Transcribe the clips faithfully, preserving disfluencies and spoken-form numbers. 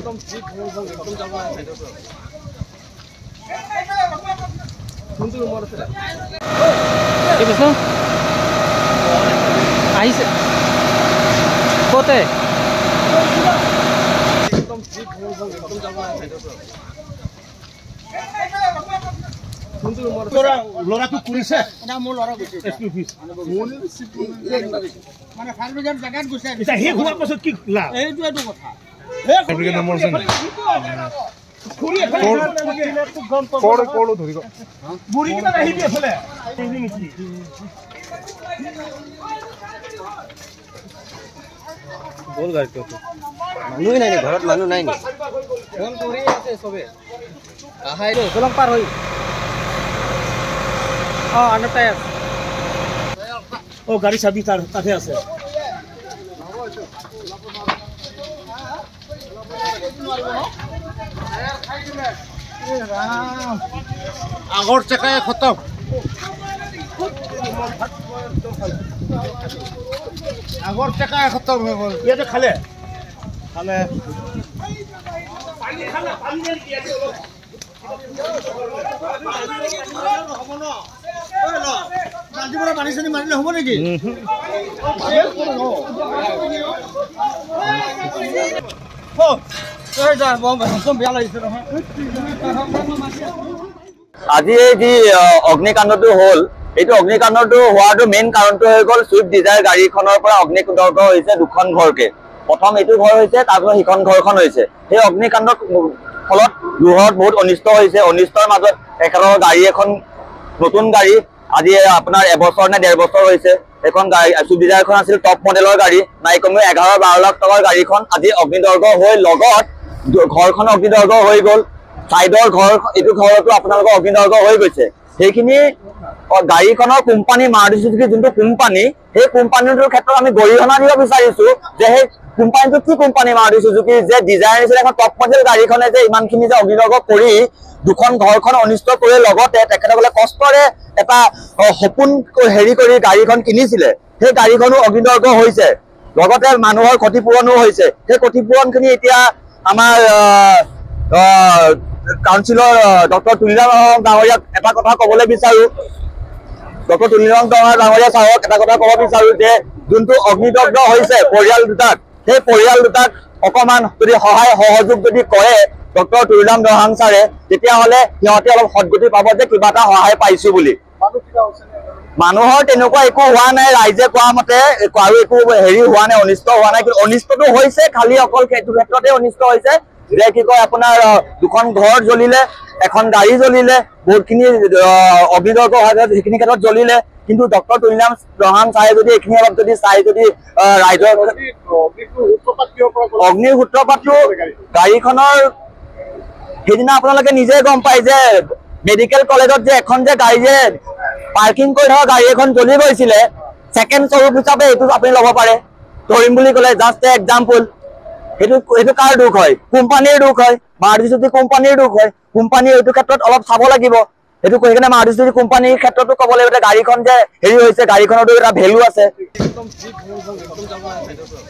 একদম ঠিক একদম যাব না সাইডৰ পৰা কোনটো ৰুমত আছে এই বস্তু আহিছে কতে একদম ঠিক একদম যাব না সাইডৰ পৰা কোনটো ৰুমত তোৰা লৰাটো কৰিছে না মোৰ লৰা গৈছে এসপি অফিস মানে ফায়াৰ ব্ৰিগেড জাগাত গৈছে এটা হে হোৱা পাছত কি লা এইটো এইটো কথা ফায়াৰ ব্ৰিগেড নম্বৰ আছে খুৰি এফালে কোড কোড ধৰিব বুঢ়ী কিটা আহি দি এফালে এই নিছি বল গাড়ীটো মানুহ নাই ঘৰত মানুহ নাই নি ফোন কৰি আছে সবে আহাই গলং পাৰ হৈ অ আনৰ টায়াৰ ও গাড়ী চাবি তাৰ তাতে আছে আগৰ চেকাই খতম আগৰ চেকাই খতম হৈ গ'ল ইয়াতে খালে খালে পানী খালে পানী দি আছে ৰাতিপুৱা পানী চানী মাৰিলে হ'ব নেকি আজি এই যি অগ্নিকাণ্ডটো হল এইটো অগ্নিকাণ্ডটো হোৱাটো মেইন কাৰণটো হৈ গ'ল সুইফ্ট ডিজায়াৰ গাড়ীখনৰ পৰা অগ্নিকাণ্ড হৈছে দুখন ঘৰকে প্ৰথম এইটো ঘৰ হৈছে তাৰপিছত সিখন ঘৰখন হৈছে সেই অগ্নিকাণ্ডৰ ফলত গৃহত বহুত অনিষ্ট হৈছে অনিষ্টৰ মাজত একেলগে গাড়ী এখন নতুন গাড়ী আজি আপোনাৰ এবছৰ নে ডেৰ বছৰ হৈছে এখন গাড়ী সুইফ্ট ডিজায়াৰখন আছিল টপ মডেলৰ গাড়ী নাই কমেও এঘাৰ বাৰ লাখ টকাৰ গাড়ীখন আজি অগ্নিদৰ্গ হৈ লগত ঘৰখন অগ্নিদৰ্গ হৈ গ'ল চাইডৰ ঘৰ এইটো ঘৰতো আপোনালোকৰ অগ্নিদৰ্গ হৈ গৈছে সেইখিনি গাড়ীখনৰ কোম্পানী মাৰুতি চুজুকি যোনটো কোম্পানী সেই কোম্পানীটোৰ ক্ষেত্ৰত আমি গৰিহণা দিব বিচাৰিছো যে সেই কোম্পানীটো কি কোম্পানী মাৰুতি চুজুকি যে ডিজায়াৰ নিচিনা এখন টপ মডেল গাড়ীখনে যে ইমানখিনি যে অগ্নিদৰ্গ কৰি দুখন ঘৰখন অনিষ্ট কৰি লগতে তেখেতসকলে কষ্টৰে এটা সপোন হেৰি কৰি গাড়ীখন কিনিছিলে সেই গাড়ীখনো অগ্নিদৰ্গ হৈছে লগতে মানুহৰ ক্ষতিপূৰণো হৈছে সেই ক্ষতিপূৰণখিনি এতিয়া আমাৰ কাউন্সিলৰ ডক্টৰ তুলিৰাম ডাঙৰীয়াক এটা কথা ক'বলৈ বিচাৰো ডক্টৰ তুলিৰাম ডাঙৰীয়া ছাৰক এটা কথা ক'ব বিচাৰো যে যোনটো অগ্নিদগ্ধ হৈছে পৰিয়াল দুটাক সেই পৰিয়াল দুটাক অকমান যদি সহায় সহযোগ যদি কৰে ডক্টৰ তুলিৰাম ডাঙৰীয়া ছাৰে তেতিয়াহ'লে সিহঁতে অলপ সদগতি পাব যে কিবা এটা সহায় পাইছো বুলি মানুহৰ তেনেকুৱা একো হোৱা নাই ৰাইজে কোৱা মতে আৰু একো হেৰি হোৱা নাই অনিষ্ট হোৱা নাই কিন্তু অনিষ্টটো হৈছে খালি অকল সেইটো ক্ষেত্ৰতে অনিষ্ট হৈছে যে কি কয় আপোনাৰ দুখন ঘৰ জ্বলিলে এখন গাড়ী জ্বলিলে বহুতখিনি অগ্নিদৰ্গ হোৱা সেইখিনি ক্ষেত্ৰত জ্বলিলে কিন্তু ডক্টৰ তুলিৰাম ডাঙৰীয়া ছাৰে যদি এইখিনি অলপ যদি চাই যদি ৰাইজৰ অগ্নিৰ সূত্ৰপাতটো গাড়ীখনৰ সেইদিনা আপোনালোকে নিজে গম পায় যে মেডিকেল কলেজত যে এখন যে গাড়ী যে পাৰ্কিং কৰি থকা গাড়ী এখন জ্বলি গৈছিলে ছেকেণ্ড স্বৰূপ হিচাপে এইটো আপুনি ল'ব পাৰে ধৰিম বুলি ক'লে জাষ্ট এ এক্সাম্পল সেইটো সেইটো কাৰ দুখ হয় কোম্পানীৰ দুখ হয় মাৰুতি চুজুকি কোম্পানীৰ দুখ হয় কোম্পানীৰ এইটো ক্ষেত্ৰত অলপ চাব লাগিব সেইটো কৈ কিনে মাৰুতি চুজুকি কোম্পানীৰ ক্ষেত্ৰতো ক'ব লাগিব যে গাড়ীখন যে হেৰি হৈছে গাড়ীখনতো এটা ভেলু আছে একদম ঠিক একদম যাব না সাইডৰ পৰা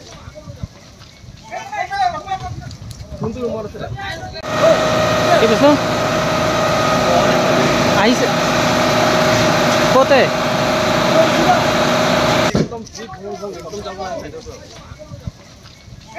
কোনটো ৰুমত আছে এই বস্তু আহিছে কতে একদম ঠিক একদম যাব না সাইডৰ পৰা